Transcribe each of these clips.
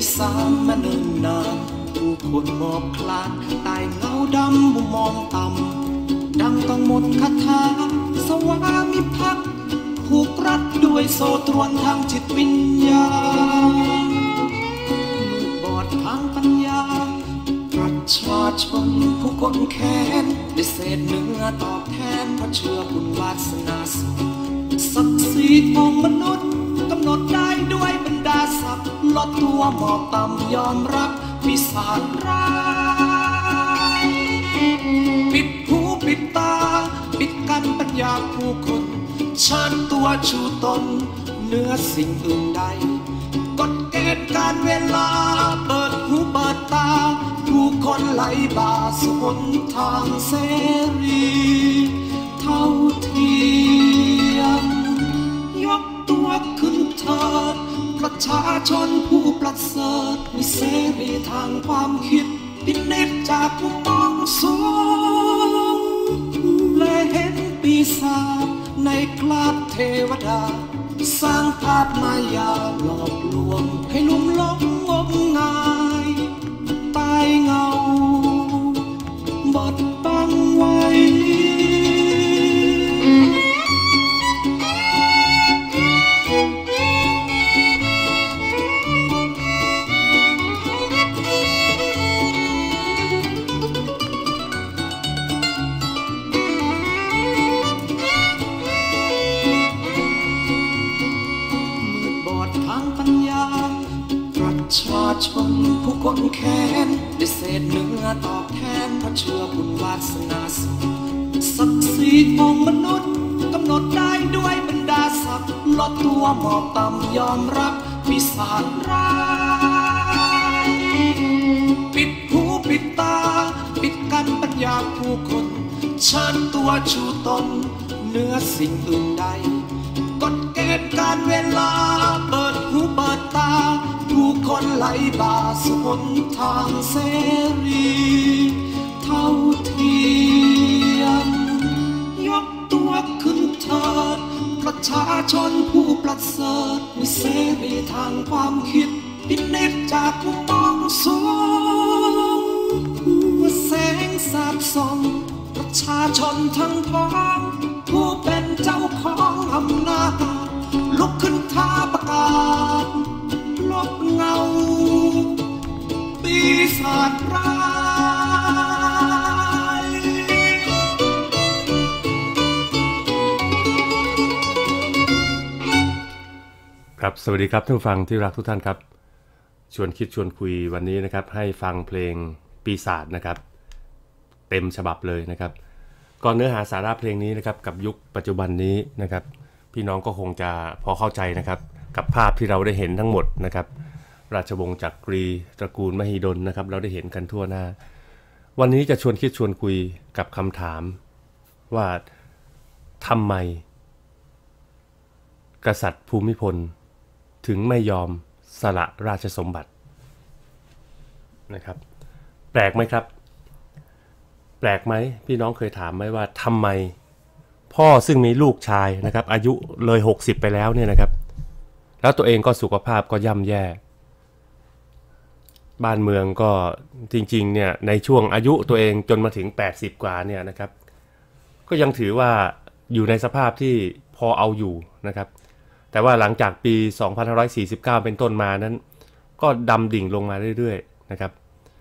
สามมาเนิ่นนานผู้คนมอบคลานตายเงาดำมุมมองต่ำดังต้องหมดคาถาสวามิภักดิ์ผูกรัดด้วยโซ่ตรวนทางจิตวิญญาณมืดบอดทางปัญญาประชาชนผู้คนแค้นได้เศษเนื้อตอบแทนเพราะเชื่อบุญวาสนาสูงศักดิ์ศรีของมนุษย์กำหนดได้ด้วยบรรดาศักดิ์ลดตัวหมอบต่ำยอมรับปีศาจร้ายปิดหูปิดตาปิดกั้นปัญญาผู้คนเชิญตัวชูตนเหนือสิ่งอื่นใดกฎเกณฑ์การเวลาเปิดหูเปิดตาผู้คนไหลบ่าสู่หนทางเสรีเท่าเทียมยกตัวขึ้นเถิดประชาชนผู้ประเสริฐมีเสรีทางความคิดพินิจจากผู้มองสูงและเห็นปีศาจในคราบเทวดาสร้างภาพมายาหลอกลวงให้ลุ่มหลงงมงายตายเงาบดบังไว้ประชาชนผู้คนแค้นได้เศษเนื้อตอบแทนเพราะเชื่อบุญวาสนาสูงศักดิ์ศรีของมนุษย์กำหนดได้ด้วยบรรดาศักดิ์ลดตัวหมอบต่ำยอมรับปีศาจร้ายปิดหูปิดตาปิดกั้นปัญญาผู้คนเชิญตัวชูตนเหนือสิ่งอื่นใดกฎเกณฑ์การเวลาเปิดหูเปิดตาผู้คนไหลบ่าสู่หนทางเสรีเท่าเทียมยกตัวขึ้นเถิดประชาชนผู้ประเสริฐมีเสรีทางความคิดพินิจจากผู้มองสูงแสงสาดส่องประชาชนทั้งพ้องผู้เป็นเจ้าของอำนาจลุกขึ้นท้าประกาศลบเงาปีศาจร้ายครับสวัสดีครับท่านผู้ฟังที่รักทุกท่านครับชวนคิดชวนคุยวันนี้นะครับให้ฟังเพลงปีศาจนะครับเต็มฉบับเลยนะครับก่อนเนื้อหาสาระเพลงนี้นะครับกับยุคปัจจุบันนี้นะครับพี่น้องก็คงจะพอเข้าใจนะครับกับภาพที่เราได้เห็นทั้งหมดนะครับราชวงศ์จักรีตระกูลมหิดลนะครับเราได้เห็นกันทั่วหน้าวันนี้จะชวนคิดชวนคุยกับคำถามว่าทำไมกษัตริย์ภูมิพลถึงไม่ยอมสละราชสมบัตินะครับแปลกไหมครับแปลกไหมพี่น้องเคยถามไหมว่าทำไมพ่อซึ่งมีลูกชายนะครับอายุเลย60ไปแล้วเนี่ยนะครับแล้วตัวเองก็สุขภาพก็ย่ำแย่บ้านเมืองก็จริงๆเนี่ยในช่วงอายุตัวเองจนมาถึง80กว่าเนี่ยนะครับก็ยังถือว่าอยู่ในสภาพที่พอเอาอยู่นะครับแต่ว่าหลังจากปี2549เป็นต้นมานั้นก็ดำดิ่งลงมาเรื่อยๆนะครับ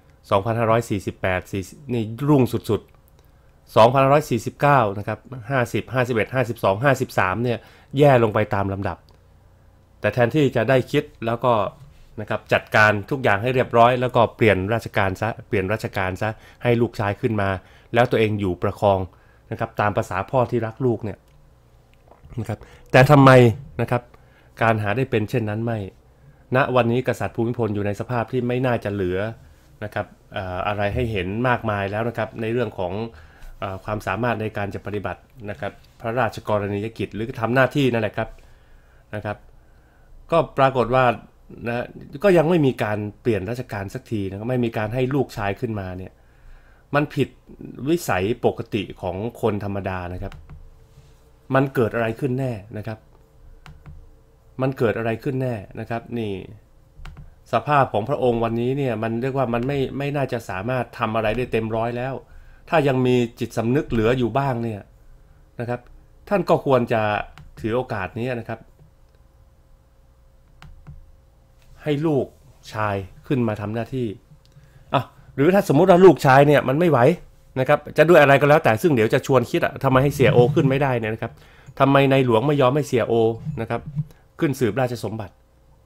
2548นี่รุ่งสุดๆ2549นะครับ50 51 52 53เนี่ยแย่ลงไปตามลำดับแต่แทนที่จะได้คิดแล้วก็นะครับจัดการทุกอย่างให้เรียบร้อยแล้วก็เปลี่ยนราชการซะให้ลูกชายขึ้นมาแล้วตัวเองอยู่ประคองนะครับตามภาษาพ่อที่รักลูกเนี่ยนะครับแต่ทำไมนะครับการหาได้เป็นเช่นนั้นไม่ณวันนี้กษัตริย์ภูมิพลอยู่ในสภาพที่ไม่น่าจะเหลือนะครับอะไรให้เห็นมากมายแล้วนะครับในเรื่องของความสามารถในการจะปฏิบัตินะครับพระราชกรณียกิจหรือทำหน้าที่นั่นแหละครับนะครับก็ปรากฏว่านะก็ยังไม่มีการเปลี่ยนราชการสักทีนะไม่มีการให้ลูกชายขึ้นมาเนี่ยมันผิดวิสัยปกติของคนธรรมดานะครับมันเกิดอะไรขึ้นแน่นะครับมันเกิดอะไรขึ้นแน่นะครับนี่สภาพของพระองค์วันนี้เนี่ยมันเรียกว่ามันไม่น่าจะสามารถทำอะไรได้เต็มร้อยแล้วถ้ายังมีจิตสำนึกเหลืออยู่บ้างเนี่ยนะครับท่านก็ควรจะถือโอกาสนี้นะครับให้ลูกชายขึ้นมาทำหน้าที่หรือถ้าสมมุติว่าลูกชายเนี่ยมันไม่ไหวนะครับจะด้วยอะไรก็แล้วแต่ซึ่งเดี๋ยวจะชวนคิดทำไมให้เสียโอขึ้นไม่ได้เนี่ยนะครับทำไมในหลวงไม่ยอมให้เสียโอนะครับขึ้นสืบราชสมบัติ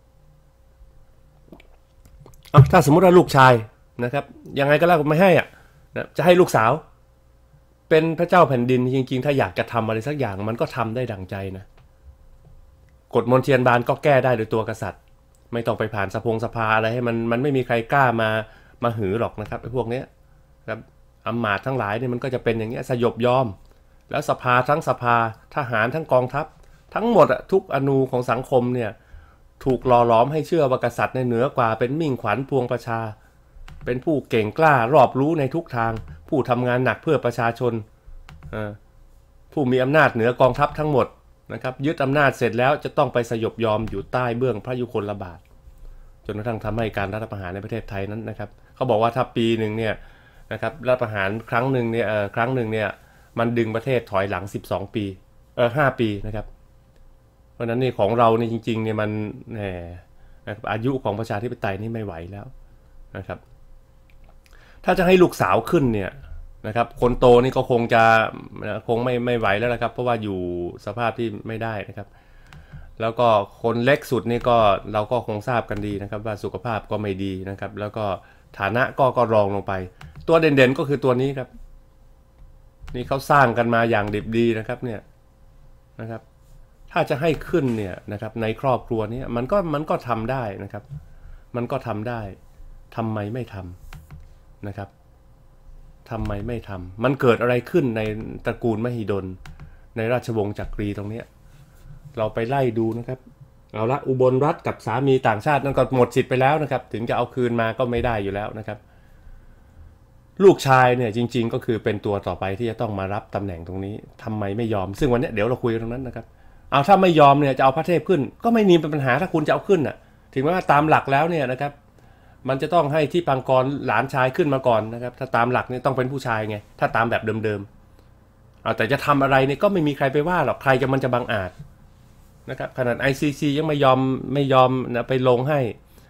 ถ้าสมมุติว่าลูกชายนะครับยังไงก็แล้วไม่ให้นะจะให้ลูกสาวเป็นพระเจ้าแผ่นดินจริงๆถ้าอยากจะทำอะไรสักอย่างมันก็ทำได้ดั่งใจนะกฎมนเทียนบานก็แก้ได้โดยตัวกษัตริย์ไม่ต้องไปผ่านสภาอะไรให้มันไม่มีใครกล้ามาหือหรอกนะครับไอ้พวกนี้ครับอำมาตย์ทั้งหลายเนี่ยมันก็จะเป็นอย่างเงี้ยสยบยอมแล้วสภาทหารทั้งกองทัพทั้งหมดทุกอนูของสังคมเนี่ยถูกหล่อหลอมให้เชื่อว่ากษัตริย์ในเหนือกว่าเป็นมิ่งขวัญพวงประชาเป็นผู้เก่งกล้ารอบรู้ในทุกทางผู้ทำงานหนักเพื่อประชาชนผู้มีอำนาจเหนือกองทัพทั้งหมดนะครับยึดอำนาจเสร็จแล้วจะต้องไปสยบยอมอยู่ใต้เบื้องพระยุคลบาทจนกระทั่งทำให้การรัฐประหารในประเทศไทยนั้นนะครับเขาบอกว่าถ้าปีหนึ่งเนี่ยนะครับรัฐประหารครั้งหนึ่งเนี่ยมันดึงประเทศถอยหลัง12 ปี5 ปีนะครับเพราะนั้นนี่ของเรานี่จริงๆเนี่ยมันอายุของประชาธิปไตยนี่ไม่ไหวแล้วนะครับถ้าจะให้ลูกสาวขึ้นเนี่ยนะครับคนโตนี่ก็คงไม่ไหวแล้วนะครับเพราะว่าอยู่สภาพที่ไม่ได้นะครับแล้วก็คนเล็กสุดนี่ก็เราก็คงทราบกันดีนะครับว่าสุขภาพก็ไม่ดีนะครับแล้วก็ฐานะก็รองลงไปตัวเด่นๆก็คือตัวนี้ครับนี่เขาสร้างกันมาอย่างดิบดีนะครับเนี่ยนะครับถ้าจะให้ขึ้นเนี่ยนะครับในครอบครัวนี้มันก็ทำได้นะครับมันก็ทำได้ทำไมไม่ทำนะครับทำไมไม่ทำมันเกิดอะไรขึ้นในตระกูลมหิดลในราชวงศ์จักรีตรงนี้เราไปไล่ดูนะครับเอาละอุบลรัตน์กับสามีต่างชาตินั่นก็หมดสิทธิ์ไปแล้วนะครับถึงจะเอาคืนมาก็ไม่ได้อยู่แล้วนะครับลูกชายเนี่ยจริงๆก็คือเป็นตัวต่อไปที่จะต้องมารับตำแหน่งตรงนี้ทำไมไม่ยอมซึ่งวันนี้เดี๋ยวเราคุยกันตรงนั้นนะครับเอาถ้าไม่ยอมเนี่ยจะเอาพระเทพขึ้นก็ไม่มีเป็นปัญหาถ้าคุณจะเอาขึ้นถึงแม้ว่าตามหลักแล้วเนี่ยนะครับมันจะต้องให้ที่ปังกรหลานชายขึ้นมาก่อนนะครับถ้าตามหลักเนี่ยต้องเป็นผู้ชายไงถ้าตามแบบเดิมๆแต่จะทำอะไรเนี่ยก็ไม่มีใครไปว่าหรอกใครจะมันจะบังอาจนะครับขนาด ICC ยังไม่ยอมนะไปลงให้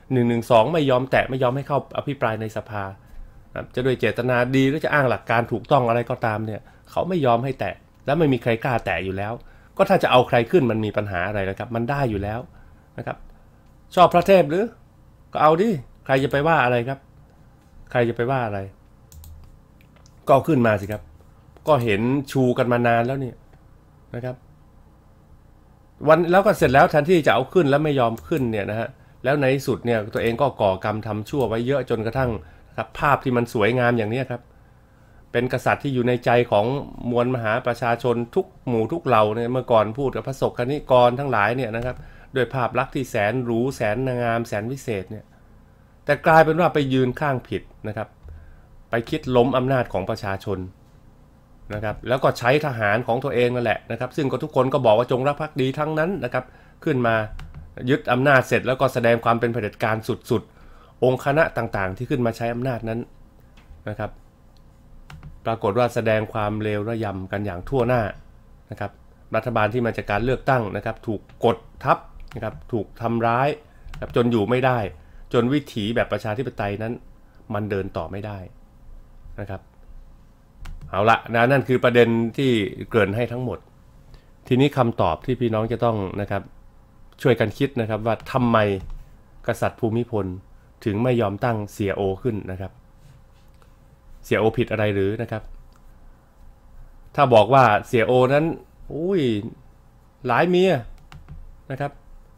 112ไม่ยอมแตะไม่ยอมให้เข้าอภิปรายในสภาจะด้วยเจตนาดีหรือจะอ้างหลักการถูกต้องอะไรก็ตามเนี่ยเขาไม่ยอมให้แตะแล้วไม่มีใครกล้าแตะอยู่แล้วก็ถ้าจะเอาใครขึ้นมันมีปัญหาอะไรนะครับมันได้อยู่แล้วนะครับชอบพระเทพหรือก็เอาดิใครจะไปว่าอะไรครับใครจะไปว่าอะไรก็ขึ้นมาสิครับก็เห็นชูกันมานานแล้วเนี่ยนะครับวันแล้วก็เสร็จแล้วแทนที่จะเอาขึ้นแล้วไม่ยอมขึ้นเนี่ยนะฮะแล้วในที่สุดเนี่ยตัวเองก็ก่อกรรมทำชั่วไว้เยอะจนกระทั่งครับภาพที่มันสวยงามอย่างนี้ครับเป็นกษัตริย์ที่อยู่ในใจของมวลมหาประชาชนทุกหมู่ทุกเหล่าเนี่ยเมื่อก่อนพูดกับพระสกนิกรทั้งหลายเนี่ยนะครับด้วยภาพลักษณ์ที่แสนหรูแสนงามแสนวิเศษเนี่ยแต่กลายเป็นว่าไปยืนข้างผิดนะครับไปคิดล้มอำนาจของประชาชนนะครับแล้วก็ใช้ทหารของตัวเองนั่นแหละนะครับซึ่งก็ทุกคนก็บอกว่าจงรักภักดีทั้งนั้นนะครับขึ้นมายึดอำนาจเสร็จแล้วก็แสดงความเป็นเผด็จการสุดๆองค์คณะต่างๆที่ขึ้นมาใช้อำนาจนั้นนะครับปรากฏว่าแสดงความเลวระยำกันอย่างทั่วหน้านะครับรัฐบาลที่มาจากการเลือกตั้งนะครับถูกกดทับนะครับถูกทำร้ายจนอยู่ไม่ได้จนวิถีแบบประชาธิปไตยนั้นมันเดินต่อไม่ได้นะครับเอาละนั่นคือประเด็นที่เกริ่นให้ทั้งหมดทีนี้คำตอบที่พี่น้องจะต้องนะครับช่วยกันคิดนะครับว่าทำไมกษัตริย์ภูมิพลถึงไม่ยอมตั้งเสียโอขึ้นนะครับเสียโอผิดอะไรหรือนะครับถ้าบอกว่าเสียโอนั้นหลายเมียนะครับ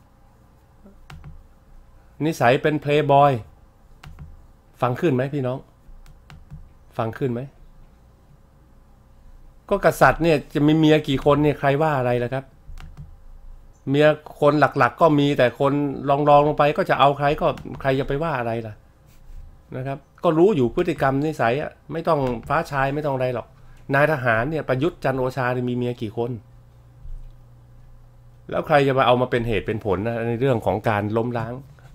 นิสัยเป็นเพลย์บอยฟังขึ้นไหมพี่น้องฟังขึ้นไหมก็กษัตริย์เนี่ยจะมีเมียกี่คนเนี่ยใครว่าอะไรล่ะครับเมียคนหลักๆก็มีแต่คนรองลงไปก็จะเอาใครก็ใครจะไปว่าอะไรล่ะนะครับก็รู้อยู่พฤติกรรมนิสัยไม่ต้องฟ้าชายไม่ต้องอะไรหรอกนายทหารเนี่ยประยุทธ์จันทร์โอชามีเมียกี่คนแล้วใครจะมาเอามาเป็นเหตุเป็นผลนะในเรื่องของการล้มล้าง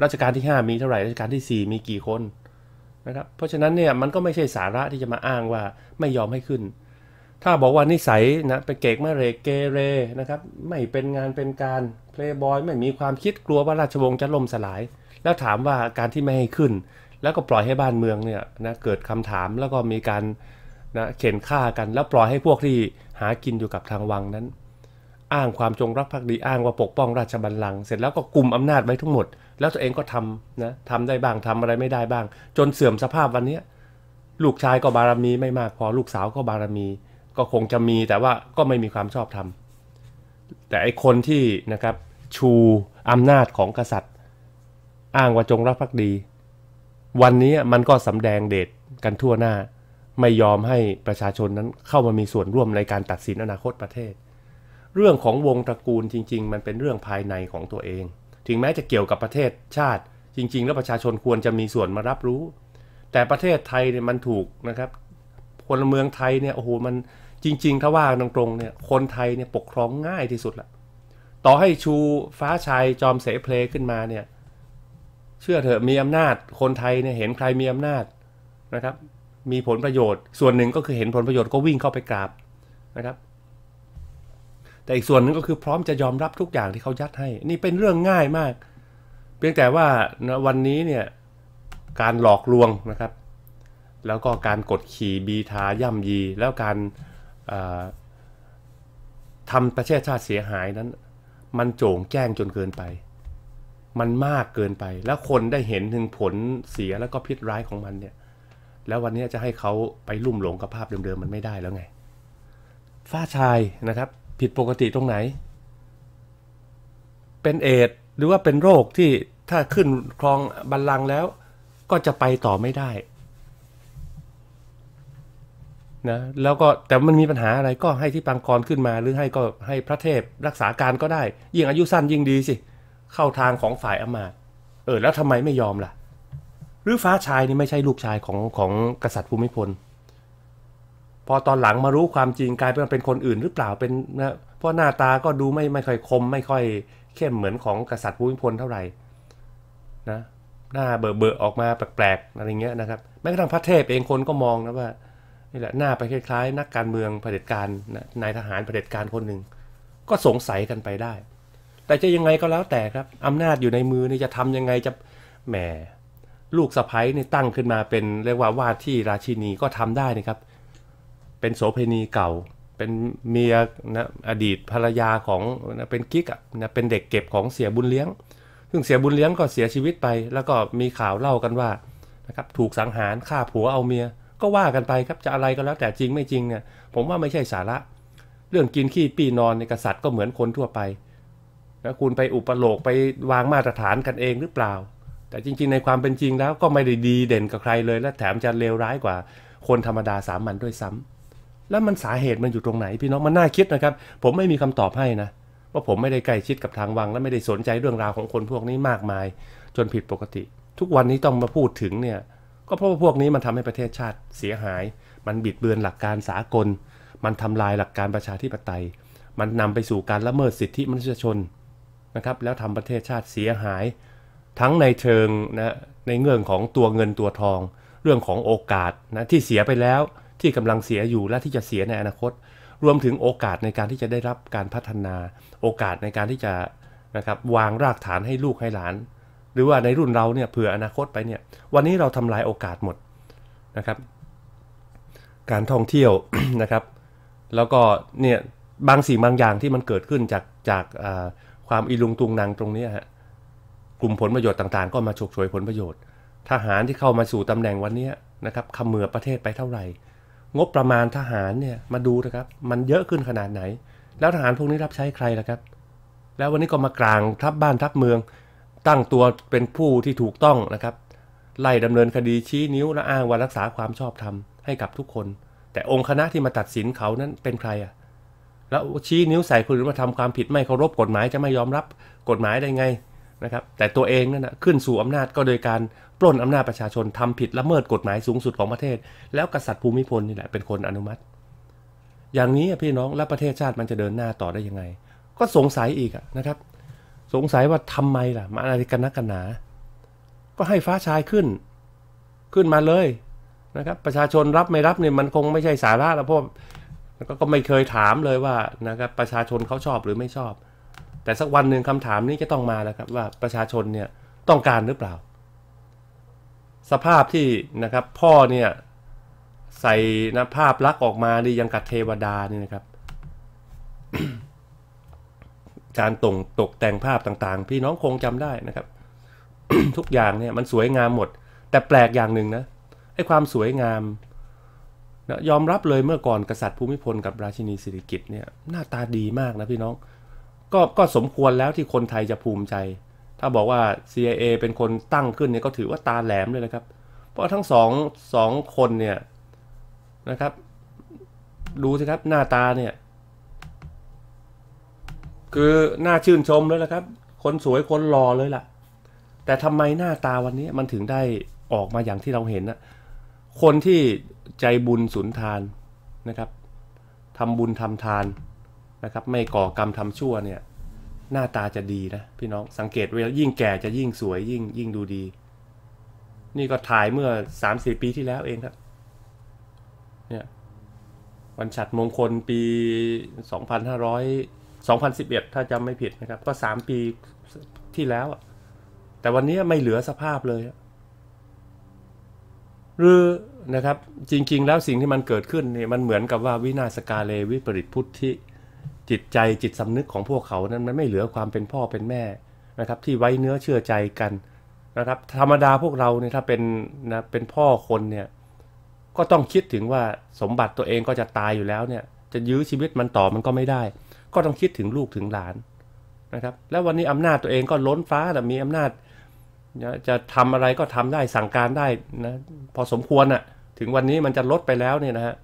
รัชกาลที่5มีเท่าไหร่รัชกาลที่4มีกี่คนนะครับเพราะฉะนั้นเนี่ยมันก็ไม่ใช่สาระที่จะมาอ้างว่าไม่ยอมให้ขึ้นถ้าบอกว่านิสัยนะเป็นเกกมะเรกเกเรนะครับไม่เป็นงานเป็นการเพลย์บอยไม่มีความคิดกลัวว่าราชวงศ์จะล่มสลายแล้วถามว่าการที่ไม่ให้ขึ้นแล้วก็ปล่อยให้บ้านเมืองเนี่ยนะเกิดคำถามแล้วก็มีการนะเข็นฆ่ากันแล้วปล่อยให้พวกที่หากินอยู่กับทางวังนั้นอ้างความจงรักภักดีอ้างว่าปกป้องราชบัลลังก์เสร็จแล้วก็กุมอำนาจไว้ทั้งหมดแล้วตัวเองก็ทำนะทำได้บ้างทำอะไรไม่ได้บ้างจนเสื่อมสภาพวันนี้ลูกชายก็บารมีไม่มากพอลูกสาวก็บารมีก็คงจะมีแต่ว่าก็ไม่มีความชอบธรรมแต่ไอคนที่นะครับชูอำนาจของกษัตริย์อ้างว่าจงรักภักดีวันนี้มันก็สำแดงเดชกันทั่วหน้าไม่ยอมให้ประชาชนนั้นเข้ามามีส่วนร่วมในการตัดสินอนาคตประเทศเรื่องของวงตระกูลจริงๆมันเป็นเรื่องภายในของตัวเองถึงแม้จะเกี่ยวกับประเทศชาติจริงๆแล้วประชาชนควรจะมีส่วนมารับรู้แต่ประเทศไทยเนี่ยมันถูกนะครับพลเมืองไทยเนี่ยโอ้โหมันจริงๆถ้าว่าตรงๆเนี่ยคนไทยเนี่ยปกครองง่ายที่สุดละต่อให้ชูฟ้าชัยจอมเสเพลขึ้นมาเนี่ยเชื่อเถอะมีอำนาจคนไทยเนี่ยเห็นใครมีอำนาจนะครับมีผลประโยชน์ส่วนหนึ่งก็คือเห็นผลประโยชน์ก็วิ่งเข้าไปกราบนะครับแต่อีกส่วนนึงก็คือพร้อมจะยอมรับทุกอย่างที่เขายัดให้นี่เป็นเรื่องง่ายมากเพียงแต่ว่าวันนี้เนี่ยการหลอกลวงนะครับแล้วก็การกดขี่บีทาย่ำยีแล้วการทำประเทศชาติเสียหายนั้นมันโจ่งแจ้งจนเกินไปมันมากเกินไปแล้วคนได้เห็นถึงผลเสียแล้วก็พิษร้ายของมันเนี่ยแล้ววันนี้จะให้เขาไปลุ่มหลงกับภาพเดิมๆมันไม่ได้แล้วไงฝ้าชายนะครับผิดปกติตรงไหนเป็นเอดส์หรือว่าเป็นโรคที่ถ้าขึ้นครองบัลลังก์แล้วก็จะไปต่อไม่ได้นะแล้วก็แต่มันมีปัญหาอะไรก็ให้ที่ปังกรขึ้นมาหรือให้ก็ให้พระเทพรักษาการก็ได้ยิ่งอายุสั้นยิ่งดีสิเข้าทางของฝ่ายอำมาตย์แล้วทำไมไม่ยอมล่ะหรือฟ้าชายนี่ไม่ใช่ลูกชายของกษัตริย์ภูมิพลพอตอนหลังมารู้ความจริงกลายเป็นคนอื่นหรือเปล่าเป็นนะเพราะหน้าตาก็ดูไม่ค่อยคมไม่ค่อยเข้มเหมือนของกษัตริย์ภูมิพลเท่าไหร่นะหน้าเบอออกมาแปลกๆอะไรเงี้ยนะครับแม้กระทั่งพระเทพเองคนก็มองนะว่านี่แหละหน้าไปคล้ายๆนักการเมืองเผด็จการนายทหารเผด็จการคนหนึ่งก็สงสัยกันไปได้แต่จะยังไงก็แล้วแต่ครับอำนาจอยู่ในมือนี่จะทำยังไงจะแหมลูกสะใภ้นี่ตั้งขึ้นมาเป็นเรียกว่าว่าที่ราชินีก็ทำได้นะครับเป็นโสเภณีเก่าเป็นเมียนะอดีตภรรยาของนะเป็นกิ๊กนะเป็นเด็กเก็บของเสียบุญเลี้ยงซึ่งเสียบุญเลี้ยงก็เสียชีวิตไปแล้วก็มีข่าวเล่ากันว่านะครับถูกสังหารฆ่าผัวเอาเมียก็ว่ากันไปครับจะอะไรก็แล้วแต่จริงไม่จริงเนี่ยผมว่าไม่ใช่สาระเรื่องกินขี้ปี้นอนในกษัตริย์ก็เหมือนคนทั่วไปนะคุณไปอุปโลกไปวางมาตรฐานกันเองหรือเปล่าแต่จริงๆในความเป็นจริงแล้วก็ไม่ได้ดีเด่นกับใครเลยและแถมจะเลวร้ายกว่าคนธรรมดาสามัญด้วยซ้ำแล้วมันสาเหตุมันอยู่ตรงไหนพี่น้องมันน่าคิดนะครับผมไม่มีคำตอบให้นะว่าผมไม่ได้ใกล้ชิดกับทางวังและไม่ได้สนใจเรื่องราวของคนพวกนี้มากมายจนผิดปกติทุกวันนี้ต้องมาพูดถึงเนี่ยก็เพราะว่าพวกนี้มันทำให้ประเทศชาติเสียหายมันบิดเบือนหลักการสากลมันทำลายหลักการประชาธิปไตยมันนำไปสู่การละเมิดสิทธิมนุษยชนนะครับแล้วทำประเทศชาติเสียหายทั้งในเชิงนะในเงื่อนของตัวเงินตัวทองเรื่องของโอกาสนะที่เสียไปแล้วที่กำลังเสียอยู่และที่จะเสียในอนาคตรวมถึงโอกาสในการที่จะได้รับการพัฒนาโอกาสในการที่จะนะครับวางรากฐานให้ลูกให้หลานหรือว่าในรุ่นเราเนี่ยเผื่ออนาคตไปเนี่ยวันนี้เราทำลายโอกาสหมดนะครับการท่องเที่ยว นะครับแล้วก็เนี่ยบางสิ่งบางอย่างที่มันเกิดขึ้นจากความอีลุงตุงนางตรงนี้ฮะกลุ่มผลประโยชน์ต่างๆก็มาฉกฉวยผลประโยชน์ทหารที่เข้ามาสู่ตำแหน่งวันนี้นะครับเขมือบประเทศไปเท่าไหร่งบประมาณทหารเนี่ยมาดูนะครับมันเยอะขึ้นขนาดไหนแล้วทหารพวกนี้รับใช้ใครล่ะครับแล้ววันนี้ก็มากลางทัพบ้านทัพเมืองตั้งตัวเป็นผู้ที่ถูกต้องนะครับไล่ดำเนินคดีชี้นิ้วและอ้างว่ารักษาความชอบธรรมให้กับทุกคนแต่องค์คณะที่มาตัดสินเขานั้นเป็นใครอ่ะแล้วชี้นิ้วใส่คนอื่นมาทำความผิดไม่เคารพกฎหมายจะไม่ยอมรับกฎหมายได้ไงนะครับแต่ตัวเองนั่นนะขึ้นสู่อำนาจก็โดยการปล้นอำนาจประชาชนทำผิดละเมิดกฎหมายสูงสุดของประเทศแล้วกษัตริย์ภูมิพลนี่แหละเป็นคนอนุมัติอย่างนี้พี่น้องแล้วประเทศชาติมันจะเดินหน้าต่อได้ยังไงก็สงสัยอีกนะครับสงสัยว่าทำไมล่ะมาอะไรกันนักกันหนาก็ให้ฟ้าชายขึ้นมาเลยนะครับประชาชนรับไม่รับเนี่ยมันคงไม่ใช่สาระแล้วเพราะก็ไม่เคยถามเลยว่านะครับประชาชนเขาชอบหรือไม่ชอบแต่สักวันหนึ่งคำถามนี้จะต้องมาแล้วครับว่าประชาชนเนี่ยต้องการหรือเปล่าสภาพที่นะครับพ่อเนี่ยใส่นะภาพลักษณ์ออกมาดียังกับเทวดานี่นะครับ การตกแต่งภาพต่างๆพี่น้องคงจำได้นะครับ ทุกอย่างเนี่ยมันสวยงามหมดแต่แปลกอย่างหนึ่งนะไอ้ความสวยงามนะยอมรับเลยเมื่อก่อนกษัตริย์ภูมิพลกับราชินีสิริกิติ์เนี่ยหน้าตาดีมากนะพี่น้องก็สมควรแล้วที่คนไทยจะภูมิใจถ้าบอกว่า CIA เป็นคนตั้งขึ้นเนี่ยก็ถือว่าตาแหลมเลยนะครับเพราะทั้งสองคนเนี่ยนะครับดูสิครับหน้าตาเนี่ยคือน่าชื่นชมเลยละครับคนสวยคนหล่อเลยล่ะแต่ทำไมหน้าตาวันนี้มันถึงได้ออกมาอย่างที่เราเห็นนะคนที่ใจบุญสุนทานนะครับทำบุญทำทานนะครับไม่ก่อกรรมทำชั่วเนี่ยหน้าตาจะดีนะพี่น้องสังเกตไว้ยิ่งแก่จะยิ่งสวยยิ่งดูดีนี่ก็ถ่ายเมื่อ 3-4 ปีที่แล้วเองครับเนี่ยวันฉัตรมงคลปี2011ถ้าจำไม่ผิดนะครับก็3 ปีที่แล้วแต่วันนี้ไม่เหลือสภาพเลยหรือนะครับจริงๆแล้วสิ่งที่มันเกิดขึ้นเนี่ยมันเหมือนกับว่าวินาศกาเลวิปริตพุทธิจิตใจจิตสำนึกของพวกเขานั้นมันไม่เหลือความเป็นพ่อเป็นแม่นะครับที่ไว้เนื้อเชื่อใจกันนะครับธรรมดาพวกเราเนี่ยถ้าเป็นพ่อคนเนี่ยก็ต้องคิดถึงว่าสมบัติตัวเองก็จะตายอยู่แล้วเนี่ยจะยื้อชีวิตมันต่อมันก็ไม่ได้ก็ต้องคิดถึงลูกถึงหลานนะครับแล้ววันนี้อำนาจตัวเองก็ล้นฟ้าแต่มีอำนาจจะทำอะไรก็ทำได้สั่งการได้นะพอสมควรถึงวันนี้มันจะลดไปแล้วเนี่ยนะฮะ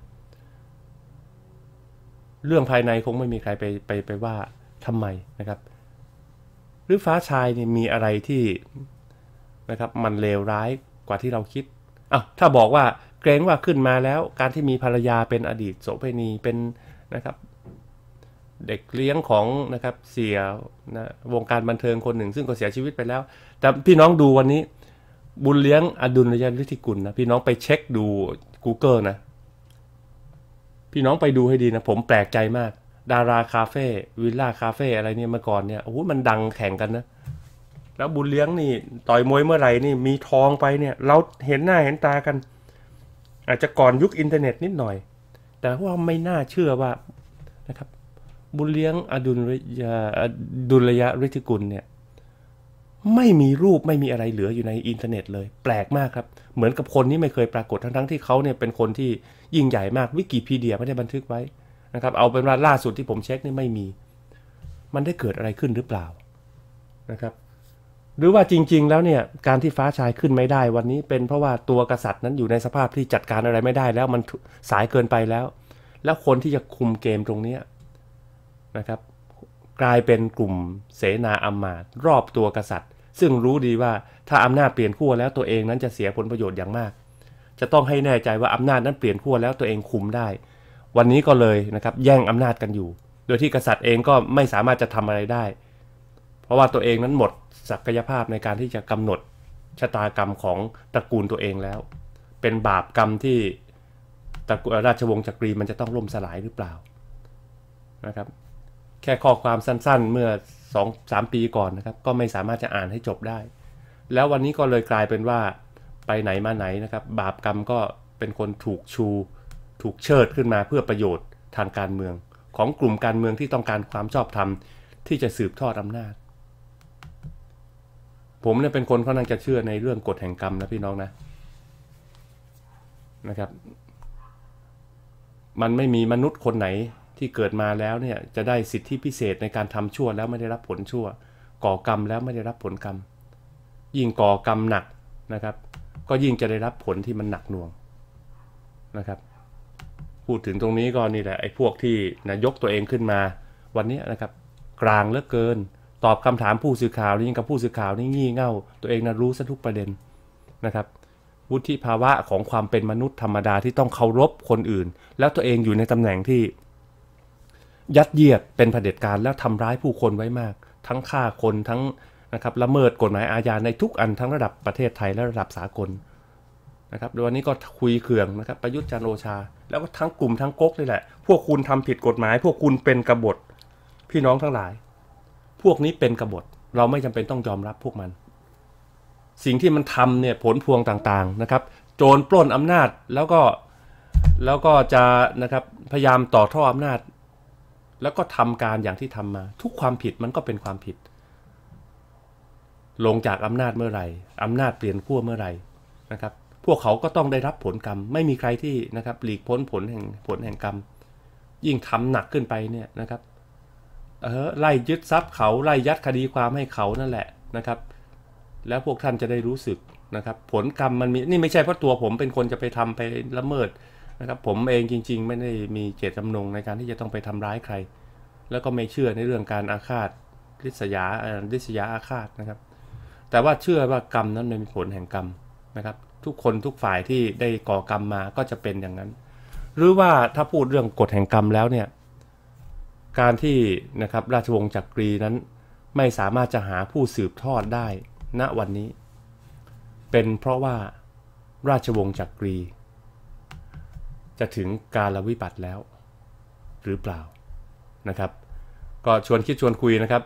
เรื่องภายในคงไม่มีใครไปว่าทำไมนะครับหรือฟ้าชายนี่มีอะไรที่นะครับมันเลวร้ายกว่าที่เราคิดถ้าบอกว่าเกรงว่าขึ้นมาแล้วการที่มีภรรยาเป็นอดีตโสเภณีเป็นนะครับเด็กเลี้ยงของนะครับเสียวงการบันเทิงคนหนึ่งซึ่งก็เสียชีวิตไปแล้วแต่พี่น้องดูวันนี้บุญเลี้ยงอดุลยฤทธิกุลนะพี่น้องไปเช็คดู Google นะพี่น้องไปดูให้ดีนะผมแปลกใจมากดาราคาเฟ่วิลล่าคาเฟ่อะไรเนี่ยเมื่อก่อนเนี่ยโอ้โหมันดังแข่งกันนะแล้วบุญเลี้ยงนี่ต่อยมวยเมื่อไหร่นี่มีทองไปเนี่ยเราเห็นหน้าเห็นตากันอาจจะก่อนยุคอินเทอร์เน็ตนิดหน่อยแต่ว่าไม่น่าเชื่อว่านะครับบุญเลี้ยงอดุลยฤทธิกุลเนี่ยไม่มีรูปไม่มีอะไรเหลืออยู่ในอินเทอร์เน็ตเลยแปลกมากครับเหมือนกับคนนี้ไม่เคยปรากฏทั้งที่เขาเนี่ยเป็นคนที่ยิ่งใหญ่มากวิกิพีเดียไม่ได้บันทึกไว้นะครับเอาเป็นว่าล่าสุดที่ผมเช็คนี่ไม่มีมันได้เกิดอะไรขึ้นหรือเปล่านะครับหรือว่าจริงๆแล้วเนี่ยการที่ฟ้าชายขึ้นไม่ได้วันนี้เป็นเพราะว่าตัวกษัตริย์นั้นอยู่ในสภาพที่จัดการอะไรไม่ได้แล้วมันสายเกินไปแล้วคนที่จะคุมเกมตรงนี้นะครับกลายเป็นกลุ่มเสนาอำมาตย์รอบตัวกษัตริย์ซึ่งรู้ดีว่าถ้าอำนาจเปลี่ยนขั้วแล้วตัวเองนั้นจะเสียผลประโยชน์อย่างมากจะต้องให้แน่ใจว่าอำนาจนั้นเปลี่ยนขั้วแล้วตัวเองคุมได้วันนี้ก็เลยนะครับแย่งอำนาจกันอยู่โดยที่กษัตริย์เองก็ไม่สามารถจะทำอะไรได้เพราะว่าตัวเองนั้นหมดศักยภาพในการที่จะกำหนดชะตากรรมของตระกูลตัวเองแล้วเป็นบาปกรรมที่ตระกูลราชวงศ์จักรีมันจะต้องล่มสลายหรือเปล่านะครับแค่ข้อความสั้นๆเมื่อ 2-3 ปีก่อนนะครับก็ไม่สามารถจะอ่านให้จบได้แล้ววันนี้ก็เลยกลายเป็นว่าไปไหนมาไหนนะครับบาปกรรมก็เป็นคนถูกเชิดขึ้นมาเพื่อประโยชน์ทางการเมืองของกลุ่มการเมืองที่ต้องการความชอบธรรมที่จะสืบทอดอำนาจผมเนี่ยเป็นคนค่อนข้างจะเชื่อในเรื่องกฎแห่งกรรมนะพี่น้องนะครับมันไม่มีมนุษย์คนไหนที่เกิดมาแล้วเนี่ยจะได้สิทธิพิเศษในการทำชั่วแล้วไม่ได้รับผลชั่วก่อกรรมแล้วไม่ได้รับผลกรรมยิ่งก่อกรรมหนักนะครับก็ยิ่งจะได้รับผลที่มันหนักหน่วงนะครับพูดถึงตรงนี้ก็นี่แหละไอ้พวกที่ยกตัวเองขึ้นมาวันนี้นะครับกลางเหลือเกินตอบคำถามผู้สื่อข่าวนี่กับผู้สื่อข่าวนี่งี่เง่าตัวเองรู้ซะทุกประเด็นนะครับวุฒิภาวะของความเป็นมนุษย์ธรรมดาที่ต้องเคารพคนอื่นแล้วตัวเองอยู่ในตำแหน่งที่ยัดเยียดเป็นเผด็จการแล้วทำร้ายผู้คนไว้มากทั้งฆ่าคนทั้งนะครับละเมิดกฎหมายอาญาในทุกอันทั้งระดับประเทศไทยและระดับสากลนะครับโดยวันนี้ก็คุยเคืองนะครับประยุทธ์จันทร์โอชาแล้วก็ทั้งกลุ่มทั้งก๊กนี่แหละพวกคุณทำผิดกฎหมายพวกคุณเป็นกบฏพี่น้องทั้งหลายพวกนี้เป็นกบฏเราไม่จำเป็นต้องยอมรับพวกมันสิ่งที่มันทำเนี่ยผลพวงต่างๆนะครับโจรปล้นอำนาจแล้วก็จะนะครับพยายามต่อท่ออำนาจแล้วก็ทำการอย่างที่ทำมาทุกความผิดมันก็เป็นความผิดลงจากอำนาจเมื่อไหร่อำนาจเปลี่ยนขั้วเมื่อไหร่นะครับพวกเขาก็ต้องได้รับผลกรรมไม่มีใครที่นะครับหลีกพ้นผลแห่งกรรมยิ่งทำหนักขึ้นไปเนี่ยนะครับไล่ยึดทรัพย์เขาไล่ยัดคดีความให้เขานั่นแหละนะครับแล้วพวกท่านจะได้รู้สึกนะครับผลกรรมมันมีนี่ไม่ใช่เพราะตัวผมเป็นคนจะไปทำไปละเมิดนะครับผมเองจริงๆไม่ได้มีเจตจำนงในการที่จะต้องไปทำร้ายใครแล้วก็ไม่เชื่อในเรื่องการอาฆาตริษยาอาฆาตนะครับแต่ว่าเชื่อว่ากรรมนั้นมีผลแห่งกรรมนะครับทุกคนทุกฝ่ายที่ได้ก่อกรรมมาก็จะเป็นอย่างนั้นหรือว่าถ้าพูดเรื่องกฎแห่งกรรมแล้วเนี่ยการที่นะครับราชวงศ์จักรีนั้นไม่สามารถจะหาผู้สืบทอดได้ณวันนี้เป็นเพราะว่าราชวงศ์จักรีจะถึงกาลวิบัติแล้วหรือเปล่านะครับก็ชวนคิดชวนคุยนะครับ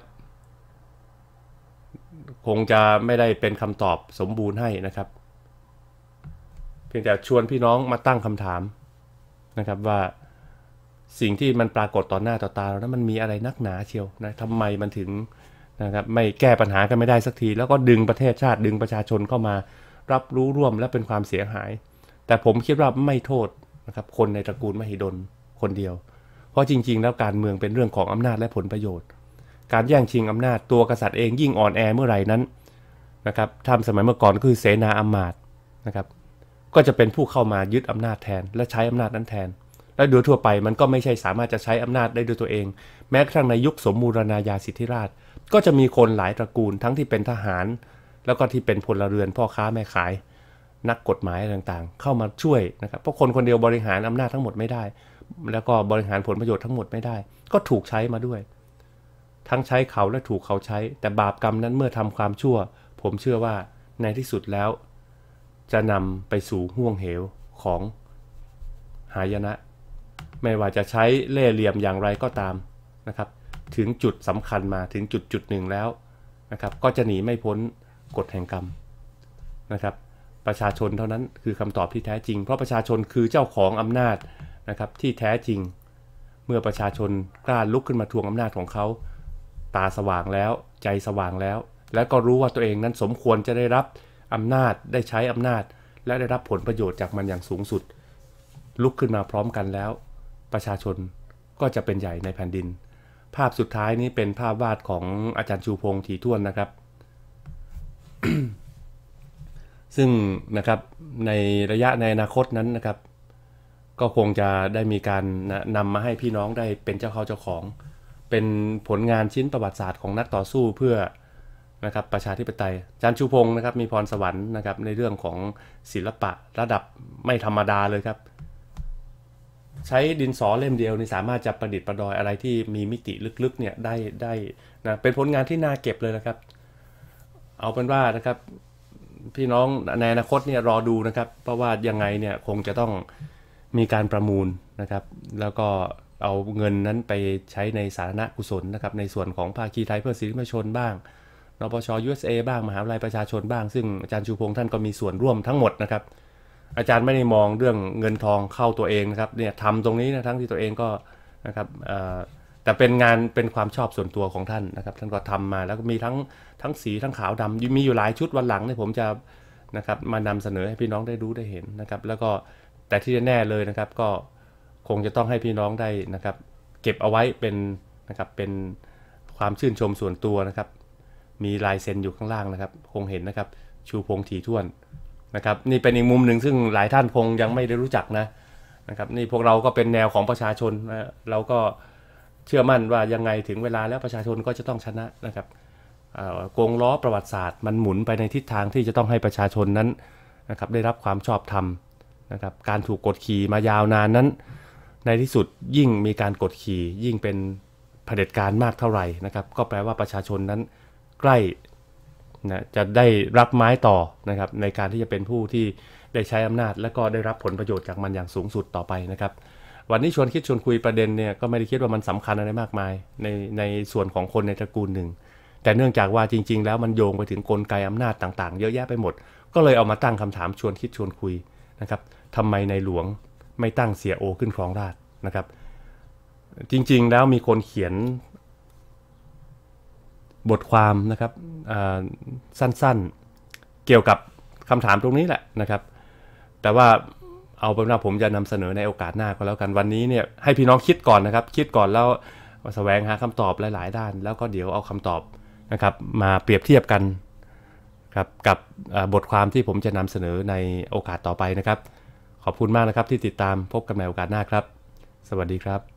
คงจะไม่ได้เป็นคำตอบสมบูรณ์ให้นะครับเพียงแต่ชวนพี่น้องมาตั้งคำถามนะครับว่าสิ่งที่มันปรากฏต่อหน้าต่อตาเรานั้นมันมีอะไรนักหนาเชียวนะทำไมมันถึงนะครับไม่แก้ปัญหากันไม่ได้สักทีแล้วก็ดึงประเทศชาติดึงประชาชนเข้ามารับรู้ร่วมและเป็นความเสียหายแต่ผมคิดว่าไม่โทษนะครับคนในตระกูลมหิดลคนเดียวเพราะจริงๆแล้วการเมืองเป็นเรื่องของอำนาจและผลประโยชน์การแย่งชิงอำนาจตัวกษัตริย์เองยิ่งอ่อนแอเมื่อไหร่นั้นนะครับทำสมัยเมื่อก่อนคือเสนาอำมาตย์นะครับก็จะเป็นผู้เข้ามายึดอำนาจแทนและใช้อำนาจนั้นแทนและโดยทั่วไปมันก็ไม่ใช่สามารถจะใช้อำนาจได้ด้วยตัวเองแม้กระทั่งในยุคสมบูรณาญาสิทธิราชย์ก็จะมีคนหลายตระกูลทั้งที่เป็นทหารแล้วก็ที่เป็นพลเรือนพ่อค้าแม่ขายนักกฎหมายต่างๆเข้ามาช่วยนะครับเพราะคนคนเดียวบริหารอำนาจทั้งหมดไม่ได้แล้วก็บริหารผลประโยชน์ทั้งหมดไม่ได้ก็ถูกใช้มาด้วยทั้งใช้เขาและถูกเขาใช้แต่บาปกรรมนั้นเมื่อทำความชั่วผมเชื่อว่าในที่สุดแล้วจะนำไปสู่ห่วงเหวของหายนะไม่ว่าจะใช้เล่ห์เหลี่ยมอย่างไรก็ตามนะครับถึงจุดสำคัญมาถึงจุดหนึ่งแล้วนะครับก็จะหนีไม่พ้นกฎแห่งกรรมนะครับประชาชนเท่านั้นคือคำตอบที่แท้จริงเพราะประชาชนคือเจ้าของอำนาจนะครับที่แท้จริงเมื่อประชาชนกล้าลุกขึ้นมาทวงอำนาจของเขาตาสว่างแล้วใจสว่างแล้วและก็รู้ว่าตัวเองนั้นสมควรจะได้รับอำนาจได้ใช้อำนาจและได้รับผลประโยชน์จากมันอย่างสูงสุดลุกขึ้นมาพร้อมกันแล้วประชาชนก็จะเป็นใหญ่ในแผ่นดินภาพสุดท้ายนี้เป็นภาพวาดของอาจารย์ชูพงษ์ถี่ถ้วนนะครับ ซึ่งนะครับในระยะในอนาคตนั้นนะครับก็คงจะได้มีการนำมาให้พี่น้องได้เป็นเจ้าของเป็นผลงานชิ้นประวัติศาสตร์ของนักต่อสู้เพื่อนะครับประชาธิปไตยอาจารย์ชูพงษ์นะครับมีพรสวรรค์นะครับในเรื่องของศิลปะระดับไม่ธรรมดาเลยครับใช้ดินสอเล่มเดียวนี่สามารถจะประดิษฐ์ประดอยอะไรที่มีมิติลึกๆเนี่ยได้นะเป็นผลงานที่น่าเก็บเลยนะครับเอาเป็นว่านะครับพี่น้องในอนาคตเนี่ยรอดูนะครับเพราะว่ายังไงเนี่ยคงจะต้องมีการประมูลนะครับแล้วก็เอาเงินนั้นไปใช้ในสาธารณกุศลนะครับในส่วนของภาคีไทยเพื่อสิทธิมนุษยชนบ้างนปช USA บ้างมหาวิทยาลัยประชาชนบ้างซึ่งอาจารย์ชูพงษ์ท่านก็มีส่วนร่วมทั้งหมดนะครับอาจารย์ไม่ได้มองเรื่องเงินทองเข้าตัวเองนะครับเนี่ยทำตรงนี้นะทั้งที่ตัวเองก็นะครับแต่เป็นงานเป็นความชอบส่วนตัวของท่านนะครับท่านก็ทำมาแล้วก็มีทั้งสีทั้งขาวดำมีอยู่หลายชุดวันหลังเนี่ยผมจะนะครับมานำเสนอให้พี่น้องได้รู้ได้เห็นนะครับแล้วก็แต่ที่แน่เลยนะครับก็คงจะต้องให้พี่น้องได้นะครับเก็บเอาไว้เป็นนะครับเป็นความชื่นชมส่วนตัวนะครับมีลายเซ็นอยู่ข้างล่างนะครับคงเห็นนะครับชูพงษ์ถี่ถ้วนนะครับนี่เป็นอีกมุมหนึ่งซึ่งหลายท่านคงยังไม่ได้รู้จักนะครับนี่พวกเราก็เป็นแนวของประชาชนนะเราก็เชื่อมั่นว่ายังไงถึงเวลาแล้วประชาชนก็จะต้องชนะนะครับกงล้อประวัติศาสตร์มันหมุนไปในทิศทางที่จะต้องให้ประชาชนนั้นนะครับได้รับความชอบธรรมนะครับการถูกกดขี่มายาวนานนั้นในที่สุดยิ่งมีการกดขี่ยิ่งเป็นเผด็จการมากเท่าไหร่นะครับก็แปลว่าประชาชนนั้นใกล้นะจะได้รับไม้ต่อนะครับในการที่จะเป็นผู้ที่ได้ใช้อำนาจและก็ได้รับผลประโยชน์จากมันอย่างสูงสุดต่อไปนะครับวันนี้ชวนคิดชวนคุยประเด็นเนี่ยก็ไม่ได้คิดว่ามันสำคัญอะไรมากมายในส่วนของคนในตระกูลหนึ่งแต่เนื่องจากว่าจริงๆแล้วมันโยงไปถึงกลไกอำนาจต่างๆเยอะแยะไปหมดก็เลยเอามาตั้งคำถามชวนคิดชวนคุยนะครับทำไมในหลวงไม่ตั้งเสียโอขึ้นครองราชย์นะครับจริงๆแล้วมีคนเขียนบทความนะครับสั้นๆเกี่ยวกับคำถามตรงนี้แหละนะครับแต่ว่าเอาเป็นว่าผมจะนำเสนอในโอกาสหน้าก็แล้วกันวันนี้เนี่ยให้พี่น้องคิดก่อนนะครับคิดก่อนแล้วแสวงหาคำตอบหลายๆด้านแล้วก็เดี๋ยวเอาคำตอบนะครับมาเปรียบเทียบกันครับกับบทความที่ผมจะนำเสนอในโอกาสต่อไปนะครับขอบคุณมากนะครับที่ติดตามพบกันในโอกาสหน้าครับสวัสดีครับ